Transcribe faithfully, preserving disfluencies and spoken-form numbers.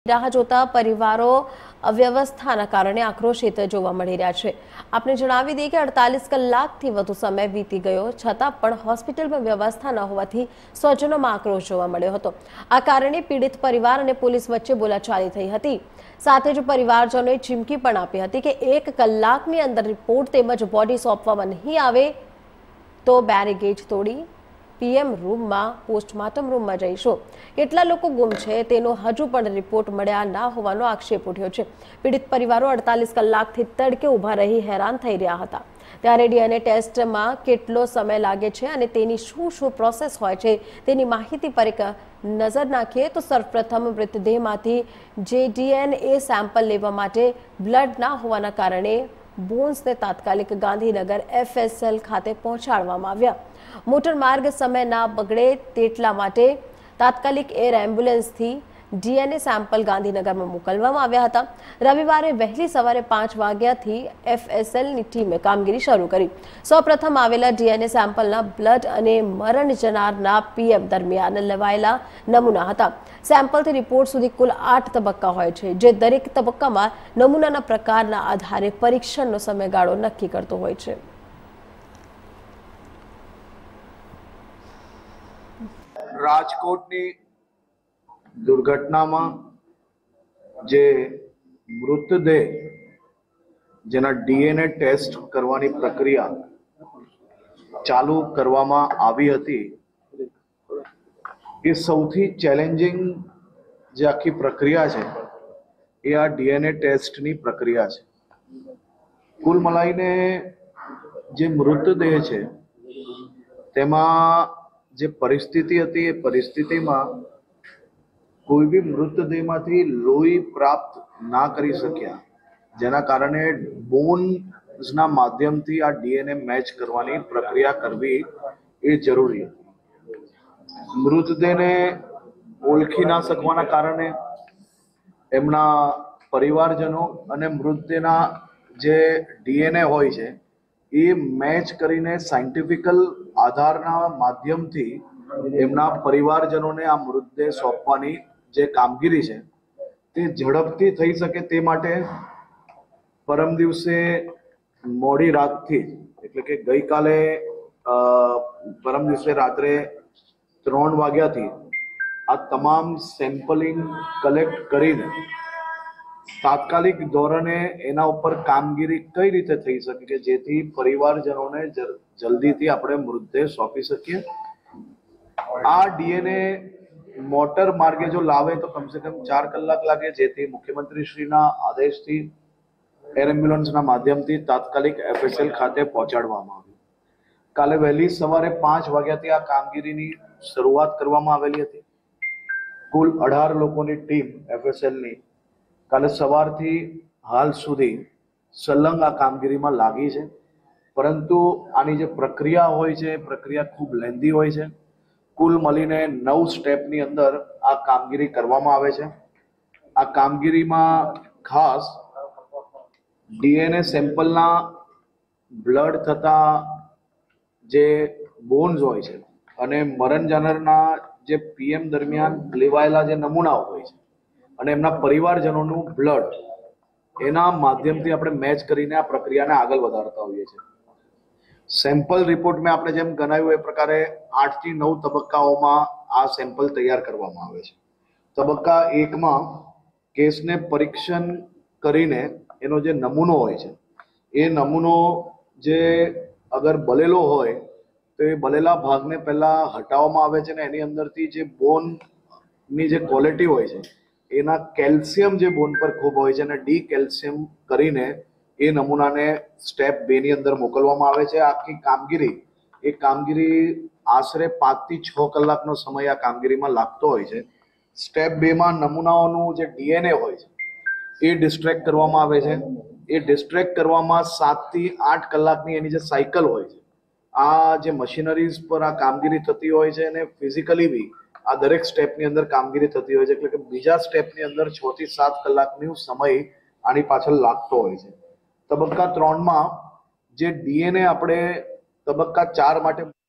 રાહ જોતા પરિવારો અવ્યવસ્થાના કારણે આક્રોશિત જોવા મળી રહ્યા છે। આપને જણાવી દઈએ કે અડતાલીસ કલાકથી વધુ સમય વીતી ગયો છતાં પણ હોસ્પિટલમાં વ્યવસ્થા ન હોવાથી સ્વજનોમાં આક્રોશ જોવા મળ્યો હતો। આ કારણે પીડિત પરિવાર અને પોલીસ વચ્ચે બોલાચાલી થઈ હતી। સાથે જ પરિવારજનોએ ચીમકી પણ આપી હતી કે એક કલાકની અંદર રિપોર્ટ તેમજ બોડી સોંપવામાં નહીં આવે તો બેરીકેડ તોડી પીએમ રૂમમાં પોસ્ટમોર્ટમ રૂમમાં જઈશું। કેટલા લોકો ગુમ છે તેનો હજુ પણ રિપોર્ટ મળ્યા ના હોવાનો આક્ષેપ ઉઠ્યો છે। પીડિત પરિવારો અડતાલીસ કલાકથી તડકે ઊભા રહી હેરાન થઈ રહ્યા હતા। ત્યારે ડીએનએ ટેસ્ટમાં કેટલો સમય લાગે છે અને તેની શું શું પ્રોસેસ હોય છે તેની માહિતી પર એક નજર નાખીએ તો સર્વપ્રથમ મૃતદેહમાંથી જે ડીએનએ સેમ્પલ લેવા માટે બ્લડ ના હોવાના કારણે બોન્સને તાત્કાલિક ગાંધીનગર એફએસએલ ખાતે પહોંચાડવામાં આવ્યા। મોટર માર્ગ સમય ના બગડે તેટલા માટે તાત્કાલિક એર એમ્બ્યુલન્સથી ડીએનએ સેમ્પલ ગાંધીનગરમાં મોકલવામાં આવ્યા હતા। રવિવારે વહેલી સવારે પાંચ વાગ્યાથી એફએસએલની ટીમે કામગીરી શરૂ કરી। સૌપ્રથમ આવેલા ડીએનએ સેમ્પલના બ્લડ અને મરણ જનારના પીએમ દરમિયાન લેવાયેલા નમૂના હતા। સેમ્પલથી રિપોર્ટ સુધી કુલ આઠ તબક્કા હોય છે, જે દરેક તબક્કામાં નમૂનાના પ્રકારના આધારે પરીક્ષણનો સમયગાળો નક્કી કરતો હોય છે। રાજકોટની દુર્ઘટનામાં જે મૃતદેહ જેના ડીએનએ ટેસ્ટ કરવાની પ્રક્રિયા ચાલુ કરવામાં આવી હતી, એ સૌથી ચેલેન્જિંગ જે આખી પ્રક્રિયા છે એ આ ડીએનએ ટેસ્ટની પ્રક્રિયા છે। કુલ મળીને જે મૃતદેહ છે તેમાં જે પરિસ્થિતિ હતી એ પરિસ્થિતિમાં કોઈ બી મૃતદેહમાંથી લોહી પ્રાપ્ત ના કરી શક્યા, જેના કારણે બોન્સના માધ્યમથી આ ડીએનએ મેચ કરવાની પ્રક્રિયા કરવી એ જરૂરી હતી। મૃતદેહને ઓળખી ના શકવાના કારણે એમના પરિવારજનો અને મૃતદેહના જે ડીએનએ હોય છે એ મેચ કરીને સાયન્ટિફિકલ આધારના માધ્યમથી એમના પરિવારજનોને આ મૃતદેહ સોંપવાની જે કામગીરી છે તે ઝડપથી થઈ શકે તે માટે પરમ દિવસે મોડી રાતથી એટલે કે ગઈકાલે પરમ દિવસે રાત્રે ત્રણ વાગ્યાથી આ તમામ સેમ્પલિંગ કલેક્ટ કરીને તાત્કાલિક ધોરણે એના ઉપર કામગીરી કઈ રીતે થઈ શકે કે જેથી પરિવારજનોને જલ્દીથી આપણે મૃતદેહ સોંપી શકીએ। આ ડીએનએ મોટર માર્ગે જો લાવે તો કમસે કમ ચાર કલાક લાગે, જેથી મુખ્યમંત્રી શ્રીના આદેશથી એર એમ્બ્યુલન્સના માધ્યમથી તાત્કાલિક એફએસએલ ખાતે પહોંચાડવામાં આવ્યું। કાલે વહેલી સવારે પાંચ વાગ્યાથી આ કામગીરીની શરૂઆત કરવામાં આવેલી હતી। કુલ અઢાર લોકોની ટીમ એફએસએલની કાલે સવારથી હાલ સુધી સલંગ આ કામગીરીમાં લાગી છે, પરંતુ આની જે પ્રક્રિયા હોય છે એ પ્રક્રિયા ખૂબ લેન્ધી હોય છે। કુલ મળીને નવ સ્ટેપની અંદર આ કામગીરી કરવામાં આવે છે। આ કામગીરીમાં ખાસ ડીએનએ સેમ્પલના બ્લડ થતા જે બોન્સ હોય છે અને મરણ જનારના જે પીએમ દરમિયાન લેવાયેલા જે નમૂનાઓ હોય છે અને એમના પરિવારજનોનું બ્લડ, એના માધ્યમથી આપણે મેચ કરીને આ પ્રક્રિયાને આગળ વધારતા હોઈએ છીએ। સેમ્પલ રિપોર્ટમાં આપણે જેમ ગણાવ્યું એ પ્રકારે આઠ થી નવ તબક્કાઓમાં આ સેમ્પલ તૈયાર કરવામાં આવે છે। તબક્કા એકમાં કેસને પરીક્ષણ કરીને એનો જે નમૂનો હોય છે એ નમૂનો જે અગર બલેલો હોય તો એ બલેલા ભાગને પહેલા હટાવવામાં આવે છે અને એની અંદરથી જે બોનની જે ક્વોલિટી હોય છે એના કેલ્શિયમ જે બોન પર ખૂબ હોય છે અને ડી કેલ્શિયમ કરીને એ નમૂનાને સ્ટેપ બે ની અંદર મોકલવામાં આવે છે। આખી કામગીરી એ કામગીરી આશરે પાંચ થી છ કલાકનો સમય આ કામગીરીમાં લાગતો હોય છે। સ્ટેપ બે માં નમૂનાઓનું જે ડીએનએ હોય છે એ ડિસ્ટ્રેક્ટ કરવામાં આવે છે। એ ડિસ્ટ્રેક્ટ કરવામાં સાત થી આઠ કલાકની એની જે સાયકલ હોય છે, આ જે મશીનરીઝ પર આ કામગીરી થતી હોય છે અને ફિઝિકલી બી આ દરેક સ્ટેપની અંદર કામગીરી થતી હોય છે, એટલે કે બીજા સ્ટેપની અંદર છ થી સાત કલાકનો સમય આની પાછળ લાગતો હોય છે। તબક્કા ત્રણમાં જે ડીએનએ આપણે તબક્કા ચાર માટે